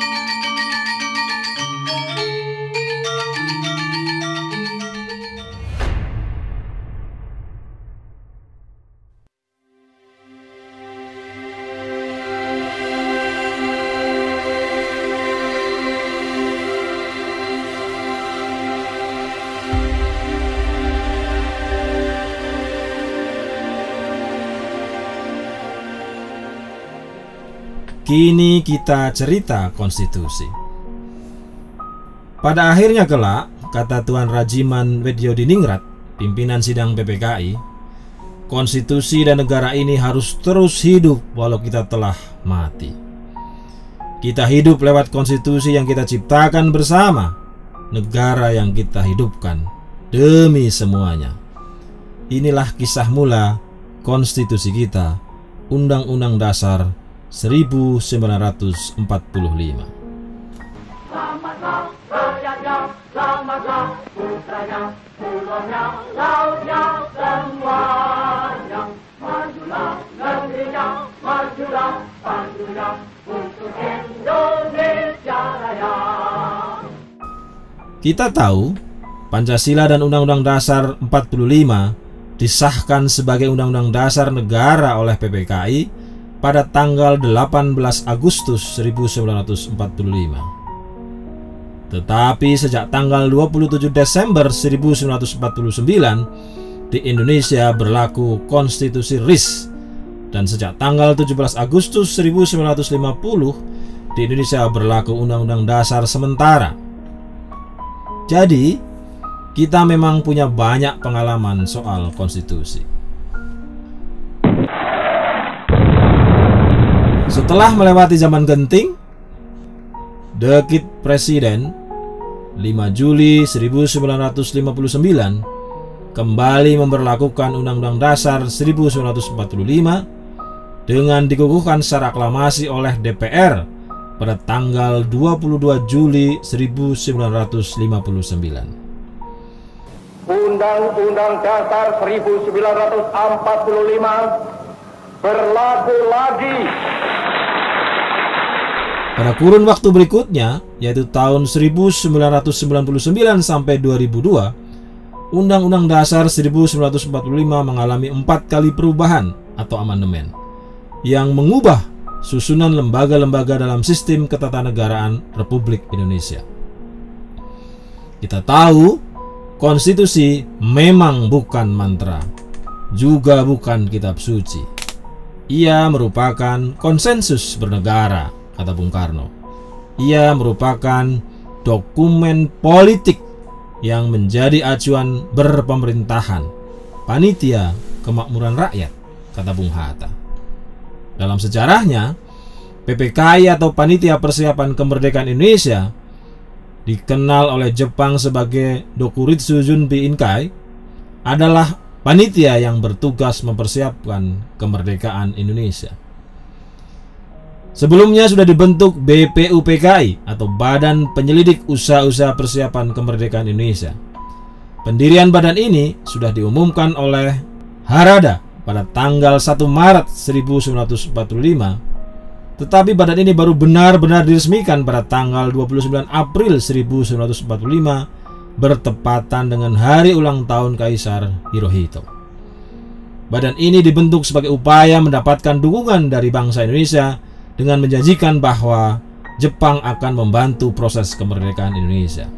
Kini kita cerita konstitusi. Pada akhirnya kelak, kata Tuan Rajiman Widyodiningrat, pimpinan sidang PPKI, konstitusi dan negara ini harus terus hidup walau kita telah mati. Kita hidup lewat konstitusi yang kita ciptakan bersama, negara yang kita hidupkan demi semuanya. Inilah kisah mula konstitusi kita, Undang-Undang Dasar 1945. Selamatlah rakyatnya, selamatlah putranya, pulaunya, lautnya, semuanya. Majulah negerinya, majulah pandunya untuk Indonesia Raya. Kita tahu Pancasila dan Undang-Undang Dasar 45 disahkan sebagai Undang-Undang Dasar Negara oleh PPKI pada tanggal 18 Agustus 1945. Tetapi sejak tanggal 27 Desember 1949 di Indonesia berlaku konstitusi RIS, dan sejak tanggal 17 Agustus 1950 di Indonesia berlaku Undang-Undang Dasar sementara. Jadi kita memang punya banyak pengalaman soal konstitusi. Setelah melewati zaman genting, Dekit Presiden 5 Juli 1959 kembali memberlakukan Undang-Undang Dasar 1945 dengan dikukuhkan secara aklamasi oleh DPR pada tanggal 22 Juli 1959. Undang-Undang Dasar 1945 berlaku lagi. Pada kurun waktu berikutnya, yaitu tahun 1999 sampai 2002, Undang-Undang Dasar 1945 mengalami 4 kali perubahan atau amandemen yang mengubah susunan lembaga-lembaga dalam sistem ketatanegaraan Republik Indonesia. Kita tahu, konstitusi memang bukan mantra, juga bukan kitab suci. Ia merupakan konsensus bernegara, kata Bung Karno. Ia merupakan dokumen politik yang menjadi acuan berpemerintahan, panitia kemakmuran rakyat, kata Bung Hatta. Dalam sejarahnya, PPKI atau Panitia Persiapan Kemerdekaan Indonesia dikenal oleh Jepang sebagai Dokuritsu Junbi Inkai, adalah panitia yang bertugas mempersiapkan kemerdekaan Indonesia. Sebelumnya sudah dibentuk BPUPKI atau Badan Penyelidik Usaha-Usaha Persiapan Kemerdekaan Indonesia. Pendirian badan ini sudah diumumkan oleh Harada pada tanggal 1 Maret 1945, tetapi badan ini baru benar-benar diresmikan pada tanggal 29 April 1945 bertepatan dengan hari ulang tahun Kaisar Hirohito. Badan ini dibentuk sebagai upaya mendapatkan dukungan dari bangsa Indonesia dengan menjanjikan bahwa Jepang akan membantu proses kemerdekaan Indonesia.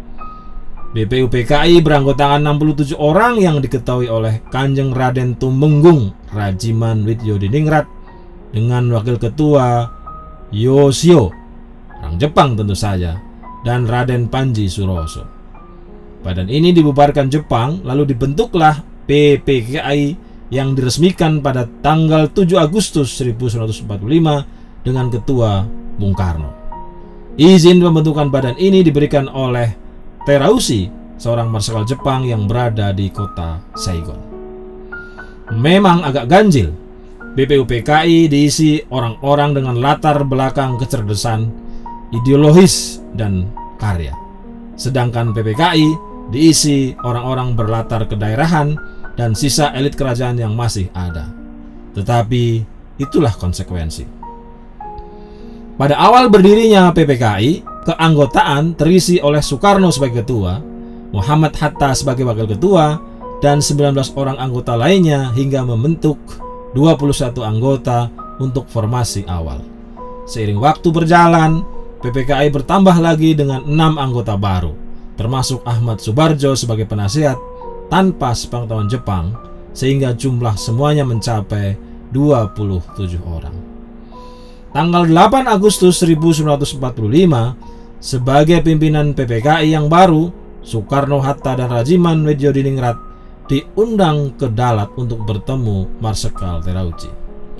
BPUPKI beranggotakan 67 orang yang diketahui oleh Kanjeng Raden Tumenggung Rajiman Widyodiningrat dengan wakil ketua Yoshio, orang Jepang tentu saja, dan Raden Panji Suroso. Badan ini dibubarkan Jepang, lalu dibentuklah PPKI yang diresmikan pada tanggal 7 Agustus 1945 dengan ketua Bung Karno. Izin pembentukan badan ini diberikan oleh Terauchi, seorang marsekal Jepang yang berada di kota Saigon. Memang agak ganjil, BPUPKI diisi orang-orang dengan latar belakang kecerdasan, ideologis, dan karya. Sedangkan PPKI diisi orang-orang berlatar kedaerahan dan sisa elit kerajaan yang masih ada. Tetapi itulah konsekuensi. Pada awal berdirinya PPKI, keanggotaan terisi oleh Soekarno sebagai ketua, Muhammad Hatta sebagai wakil ketua, dan 19 orang anggota lainnya hingga membentuk 21 anggota untuk formasi awal. Seiring waktu berjalan, PPKI bertambah lagi dengan 6 anggota baru, termasuk Ahmad Subarjo sebagai penasihat tanpa sepengetahuan Jepang, sehingga jumlah semuanya mencapai 27 orang. Tanggal 8 Agustus 1945, sebagai pimpinan PPKI yang baru, Soekarno, Hatta, dan Rajiman Widjodiningrat diundang ke Dalat untuk bertemu Marsekal Terauchi.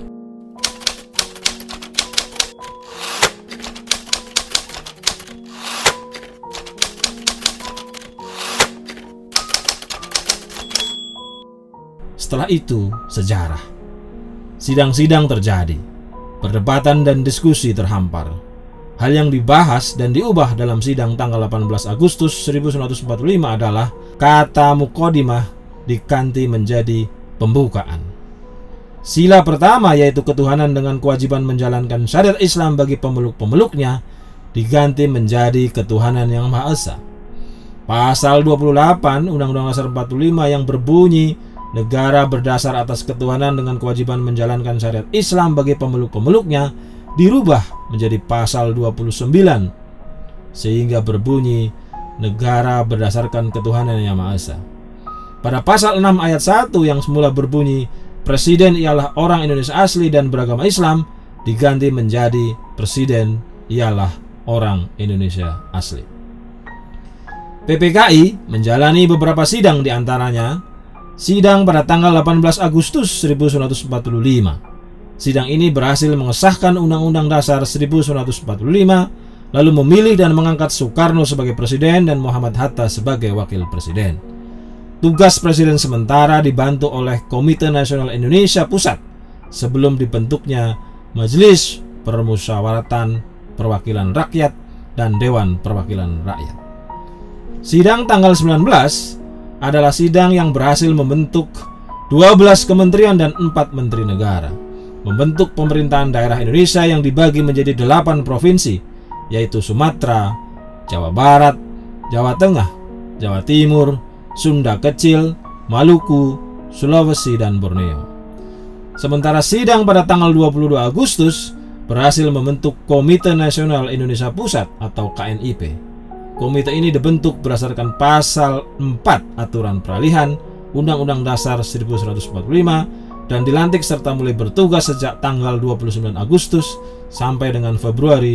Setelah itu, sejarah. Sidang-sidang terjadi. Perdebatan dan diskusi terhampar. Hal yang dibahas dan diubah dalam sidang tanggal 18 Agustus 1945 adalah kata mukodimah diganti menjadi pembukaan. Sila pertama, yaitu ketuhanan dengan kewajiban menjalankan syariat Islam bagi pemeluk-pemeluknya, diganti menjadi ketuhanan yang Maha Esa. Pasal 28 Undang-Undang Dasar 45 yang berbunyi negara berdasar atas ketuhanan dengan kewajiban menjalankan syariat Islam bagi pemeluk-pemeluknya dirubah menjadi pasal 29 sehingga berbunyi negara berdasarkan ketuhanan yang Maha Esa. Pada pasal 6 ayat 1 yang semula berbunyi presiden ialah orang Indonesia asli dan beragama Islam diganti menjadi presiden ialah orang Indonesia asli. PPKI menjalani beberapa sidang, diantaranya sidang pada tanggal 18 Agustus 1945. Sidang ini berhasil mengesahkan Undang-Undang Dasar 1945, lalu memilih dan mengangkat Soekarno sebagai presiden dan Muhammad Hatta sebagai wakil presiden. Tugas presiden sementara dibantu oleh Komite Nasional Indonesia Pusat sebelum dibentuknya Majelis Permusyawaratan Perwakilan Rakyat dan Dewan Perwakilan Rakyat. Sidang tanggal 19 adalah sidang yang berhasil membentuk 12 kementerian dan 4 menteri negara, membentuk pemerintahan daerah Indonesia yang dibagi menjadi 8 provinsi, yaitu Sumatera, Jawa Barat, Jawa Tengah, Jawa Timur, Sunda Kecil, Maluku, Sulawesi, dan Borneo. Sementara sidang pada tanggal 22 Agustus berhasil membentuk Komite Nasional Indonesia Pusat atau KNIP. Komite ini dibentuk berdasarkan pasal 4 Aturan Peralihan Undang-Undang Dasar 1945 dan dilantik serta mulai bertugas sejak tanggal 29 Agustus sampai dengan Februari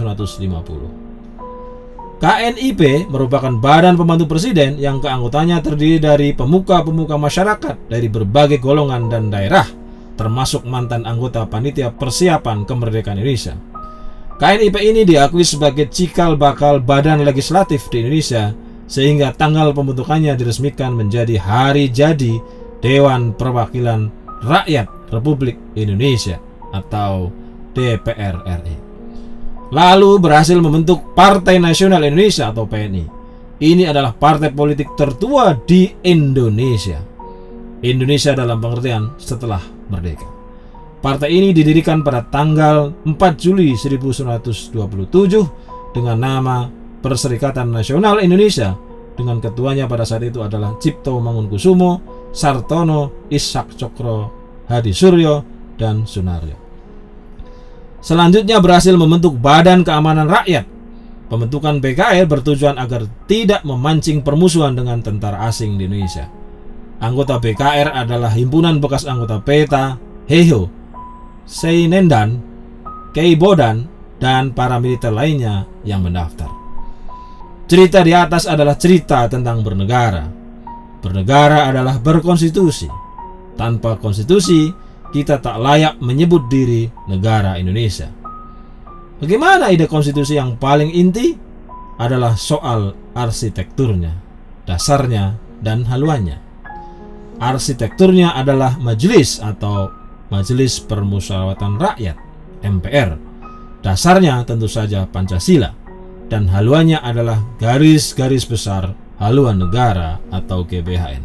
1950. KNIP merupakan badan pembantu presiden yang keanggotanya terdiri dari pemuka-pemuka masyarakat dari berbagai golongan dan daerah, termasuk mantan anggota Panitia Persiapan Kemerdekaan Indonesia. KNIP ini diakui sebagai cikal bakal badan legislatif di Indonesia, sehingga tanggal pembentukannya diresmikan menjadi hari jadi Dewan Perwakilan Rakyat Republik Indonesia atau DPR RI. Lalu berhasil membentuk Partai Nasional Indonesia atau PNI. Ini adalah partai politik tertua di Indonesia. Indonesia dalam pengertian setelah merdeka. Partai ini didirikan pada tanggal 4 Juli 1927 dengan nama Perserikatan Nasional Indonesia, dengan ketuanya pada saat itu adalah Cipto Mangunkusumo, Sartono, Ishak Cokro, Hadi Suryo, dan Sunaryo. Selanjutnya berhasil membentuk Badan Keamanan Rakyat. Pembentukan BKR bertujuan agar tidak memancing permusuhan dengan tentara asing di Indonesia. Anggota BKR adalah himpunan bekas anggota PETA, Heiho, Seinendan, Keibodan, dan para militer lainnya yang mendaftar. Cerita di atas adalah cerita tentang bernegara. Bernegara adalah berkonstitusi. Tanpa konstitusi, kita tak layak menyebut diri negara Indonesia. Bagaimana ide konstitusi yang paling inti? Adalah soal arsitekturnya, dasarnya, dan haluannya. Arsitekturnya adalah majelis atau Majelis Permusyawaratan Rakyat (MPR). Dasarnya tentu saja Pancasila, dan haluannya adalah garis-garis besar haluan negara atau GBHN.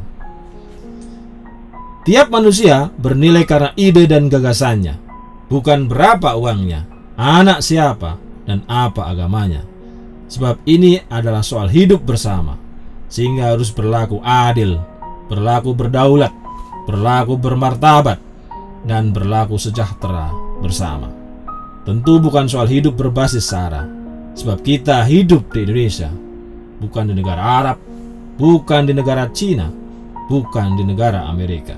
Tiap manusia bernilai karena ide dan gagasannya, bukan berapa uangnya anak siapa, dan apa agamanya. Sebab ini adalah soal hidup bersama, sehingga harus berlaku adil, berlaku berdaulat, berlaku bermartabat, dan berlaku sejahtera bersama. Tentu bukan soal hidup berbasis sara, sebab kita hidup di Indonesia, bukan di negara Arab, bukan di negara Cina, bukan di negara Amerika.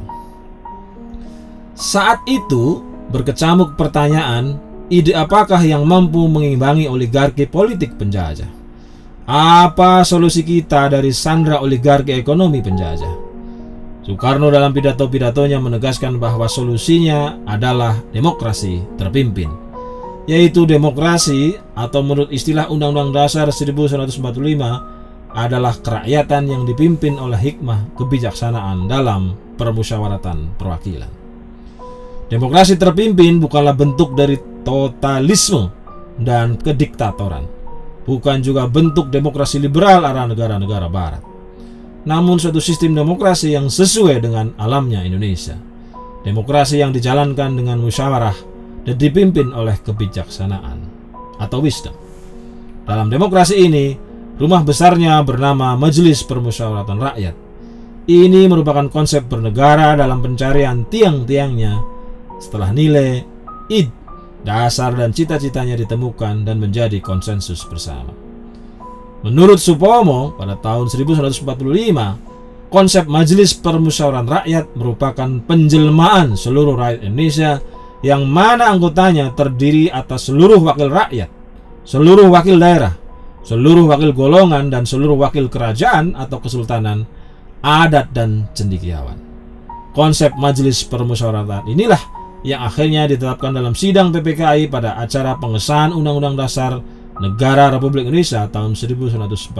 Saat itu berkecamuk pertanyaan, ide apakah yang mampu mengimbangi oligarki politik penjajah? Apa solusi kita dari sandra oligarki ekonomi penjajah? Soekarno dalam pidato-pidatonya menegaskan bahwa solusinya adalah demokrasi terpimpin, yaitu demokrasi atau menurut istilah Undang-Undang Dasar 1945 adalah kerakyatan yang dipimpin oleh hikmah kebijaksanaan dalam permusyawaratan perwakilan. Demokrasi terpimpin bukanlah bentuk dari totalisme dan kediktatoran, bukan juga bentuk demokrasi liberal arah negara-negara barat, namun suatu sistem demokrasi yang sesuai dengan alamnya Indonesia. Demokrasi yang dijalankan dengan musyawarah dan dipimpin oleh kebijaksanaan atau wisdom. Dalam demokrasi ini, rumah besarnya bernama Majelis Permusyawaratan Rakyat. Ini merupakan konsep bernegara dalam pencarian tiang-tiangnya setelah nilai, dasar dan cita-citanya ditemukan dan menjadi konsensus bersama. Menurut Supomo, pada tahun 1945, konsep Majelis Permusyawaratan Rakyat merupakan penjelmaan seluruh rakyat Indonesia yang mana anggotanya terdiri atas seluruh wakil rakyat, seluruh wakil daerah, seluruh wakil golongan, dan seluruh wakil kerajaan atau kesultanan, adat, dan cendekiawan. Konsep Majelis Permusyawaratan inilah yang akhirnya ditetapkan dalam sidang PPKI pada acara pengesahan Undang-Undang Dasar Negara Republik Indonesia tahun 1945.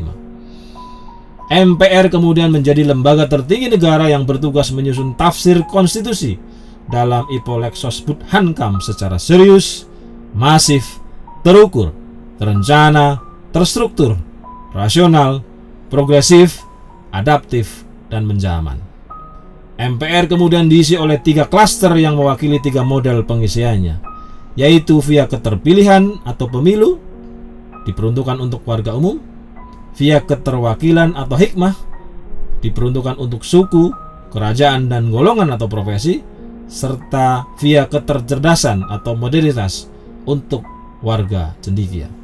MPR kemudian menjadi lembaga tertinggi negara yang bertugas menyusun tafsir konstitusi dalam Ipolexosbud Hankam secara serius, masif, terukur, terencana, terstruktur, rasional, progresif, adaptif, dan menjaman. MPR kemudian diisi oleh 3 klaster yang mewakili 3 model pengisiannya, yaitu via keterpilihan atau pemilu, diperuntukkan untuk warga umum, via keterwakilan atau hikmah, diperuntukkan untuk suku, kerajaan, dan golongan atau profesi, serta via ketercerdasan atau modernitas untuk warga cendekia.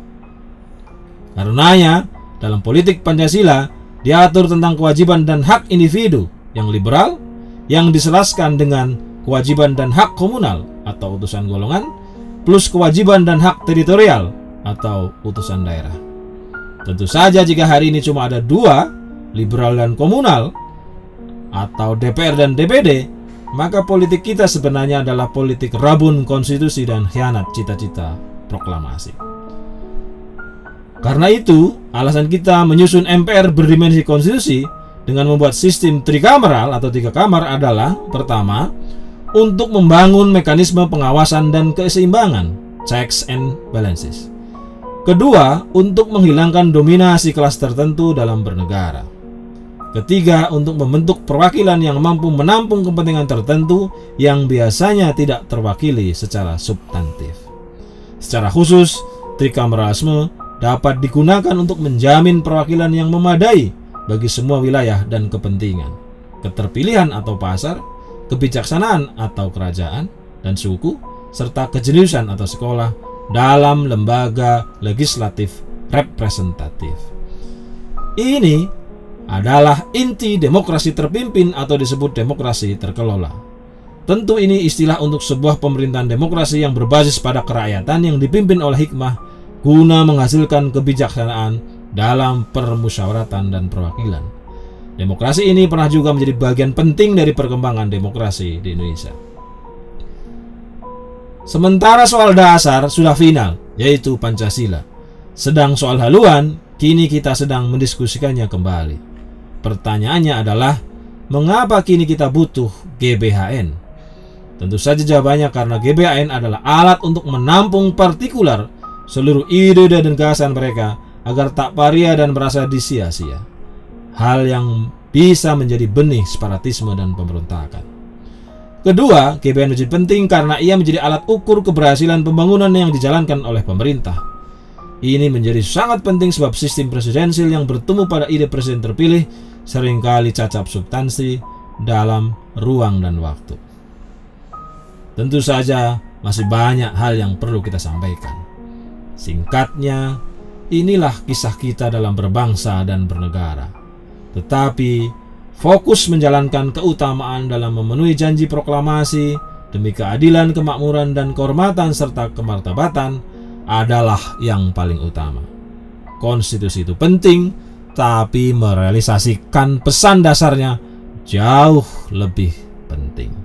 Karenanya, dalam politik Pancasila diatur tentang kewajiban dan hak individu yang liberal, yang diselaskan dengan kewajiban dan hak komunal atau utusan golongan, plus kewajiban dan hak teritorial atau utusan daerah. Tentu saja jika hari ini cuma ada 2, liberal dan komunal, atau DPR dan DPD, maka politik kita sebenarnya adalah politik rabun konstitusi dan khianat cita-cita proklamasi. Karena itu, alasan kita menyusun MPR berdimensi konstitusi dengan membuat sistem trikameral atau 3 kamar adalah: pertama, untuk membangun mekanisme pengawasan dan keseimbangan, checks and balances. Kedua, untuk menghilangkan dominasi kelas tertentu dalam bernegara. Ketiga, untuk membentuk perwakilan yang mampu menampung kepentingan tertentu yang biasanya tidak terwakili secara substantif. Secara khusus, trikameralisme dapat digunakan untuk menjamin perwakilan yang memadai bagi semua wilayah dan kepentingan, keterpilihan atau pasar, kebijaksanaan atau kerajaan dan suku, serta kejeniusan atau sekolah dalam lembaga legislatif representatif. Ini adalah inti demokrasi terpimpin atau disebut demokrasi terkelola. Tentu ini istilah untuk sebuah pemerintahan demokrasi yang berbasis pada kerakyatan yang dipimpin oleh hikmah guna menghasilkan kebijaksanaan dalam permusyawaratan dan perwakilan. Demokrasi ini pernah juga menjadi bagian penting dari perkembangan demokrasi di Indonesia. Sementara soal dasar sudah final, yaitu Pancasila. Sedang soal haluan, kini kita sedang mendiskusikannya kembali. Pertanyaannya adalah, mengapa kini kita butuh GBHN? Tentu saja jawabannya karena GBHN adalah alat untuk menampung partikular seluruh ide dan gagasan mereka agar tak paria dan merasa disia-sia. Hal yang bisa menjadi benih separatisme dan pemberontakan. Kedua, GBHN menjadi penting karena ia menjadi alat ukur keberhasilan pembangunan yang dijalankan oleh pemerintah. Ini menjadi sangat penting sebab sistem presidensil yang bertumbuh pada ide presiden terpilih seringkali cacat substansi dalam ruang dan waktu. Tentu saja masih banyak hal yang perlu kita sampaikan. Singkatnya, inilah kisah kita dalam berbangsa dan bernegara. Tetapi fokus menjalankan keutamaan dalam memenuhi janji proklamasi demi keadilan, kemakmuran, dan kehormatan serta kemartabatan adalah yang paling utama. Konstitusi itu penting, tapi merealisasikan pesan dasarnya jauh lebih penting.